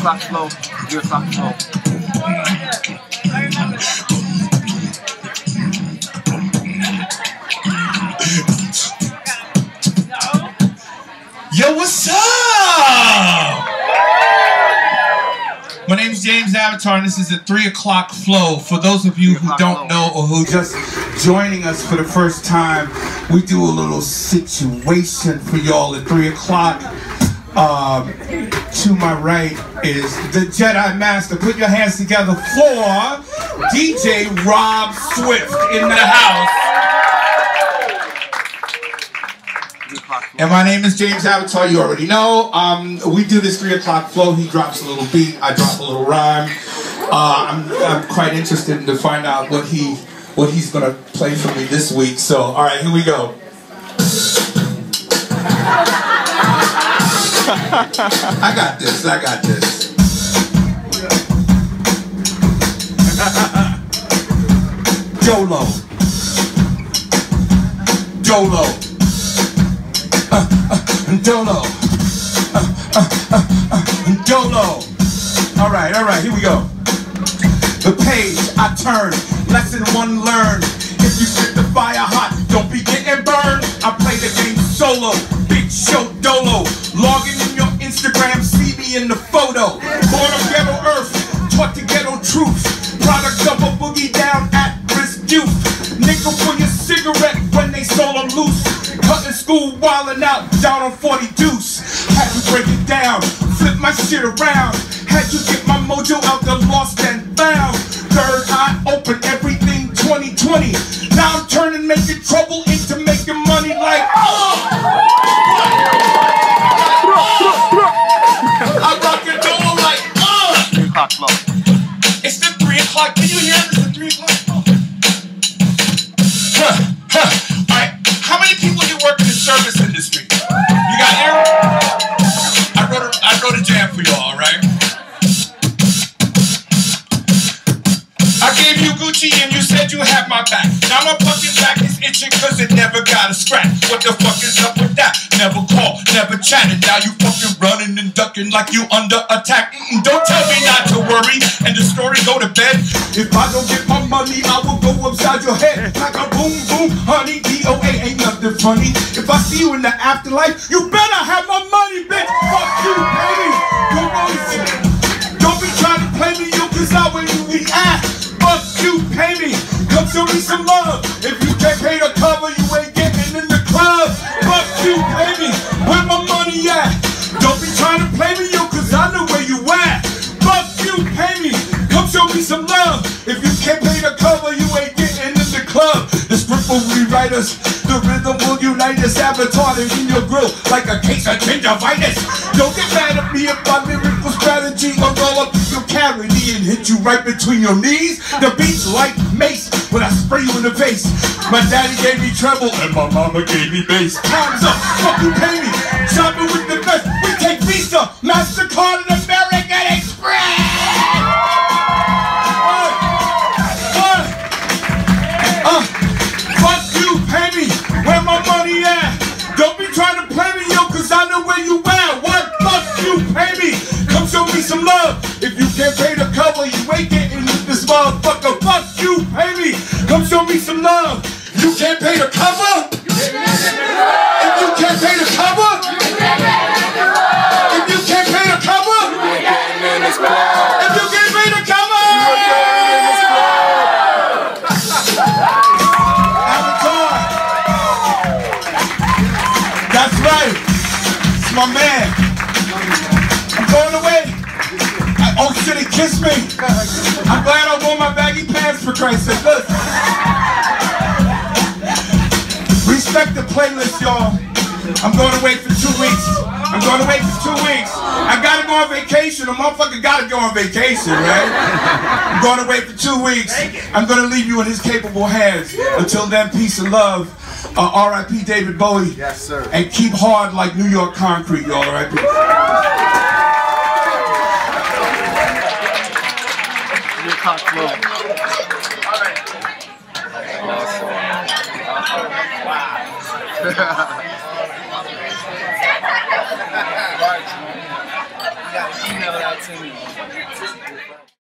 o'clock flow. 3 o'clock flow. Yo, what's up? My name is James Avatar, and this is a 3 o'clock flow. For those of you who don't know or who just joining us for the first time, we do a little situation for y'all at 3 o'clock. To my right is the Jedi Master. Put your hands together for DJ Rob Swift in the house. And my name is James Avatar, you already know. We do this 3 o'clock flow. He drops a little beat, I drop a little rhyme. I'm quite interested to find out what he's gonna play for me this week. So, all right, here we go. I got this. Jolo. Dolo. All right, here we go. The page I turn, lesson 1 learned. If you set the fire hot, don't be getting burned. I play the game solo, big show dolo. Logging in your Instagram, see me in the photo. Born on ghetto earth, taught to ghetto truth. Product of a boogie down at risk youth. Nickel for your cigarette when they sold them loose. Cutting school, wildin' out, down on 40 deuce. Had to break it down, flip my shit around. Had to get my mojo out the lost and found. Third eye open, everything 2020. Now I'm turning making trouble into making money like I rock and roll like 3 o'clock flow. It's the 3 o'clock. Can you hear it? It's the 3 o'clock flow. Alright, how many people you work in the service industry? You got air? I wrote a jam for y'all, alright? I gave you Gucci and you said you had my back. Now my fucking back is itching cause it never got a scratch. What the fuck is up with that? Never called, never chatted. Now you fucking running and ducking like you under attack. Don't tell me not to worry and the story go to bed. If I don't get my money, I will go upside your head like a boom boom, honey. DOA ain't nothing funny. If I see you in the afterlife, you better have my money, bitch. Fuck you, baby. Don't be trying to play me, you cause I when you react. Fuck you, pay me. Come show me some love. If you can't pay the cover, you ain't getting in the club. Fuck you, pay me. Where my money at? Don't be trying to play me, yo, cause I know where you at. Fuck you, pay me. Come show me some love. If you can't pay the cover, you ain't getting in the club. The script will rewrite us. The rhythm will unite us. Avatar is in your grill like a case of gingivitis. Don't get mad at me if my lyrical strategy will roll up your cavity and hit you right between your knees. The beat's like mace when I spray you in the face. My daddy gave me treble and my mama gave me bass. Time's up, fuck you, pay me. Shopping with the best, we take Visa, MasterCard, and American Express. Fuck you, pay me. Where my money at? Don't be trying to play me, yo, cause I know where you at. What? Fuck you, pay me. Come show me some love. If you can't pay the cover, you ain't getting with this motherfucker. Fuck you, pay me. Come show me some love. You can't pay the cover? If you can't pay the cover? If you can't pay the cover? If you can't pay the cover? Avatar. That's right. It's my man. I'm going away. Oh shit, he kissed me. I'm glad I wore my baggy pants for Christ's sake. Look. Respect the playlist, y'all. I'm going away for 2 weeks. I gotta go on vacation. A motherfucker gotta go on vacation, right? I'm going away for 2 weeks. I'm gonna leave you in his capable hands. Until then, peace and love. R.I.P. David Bowie. Yes, sir. And keep hard like New York concrete, y'all. All right, peace. 3 o'clock flow. Wow. Timmy.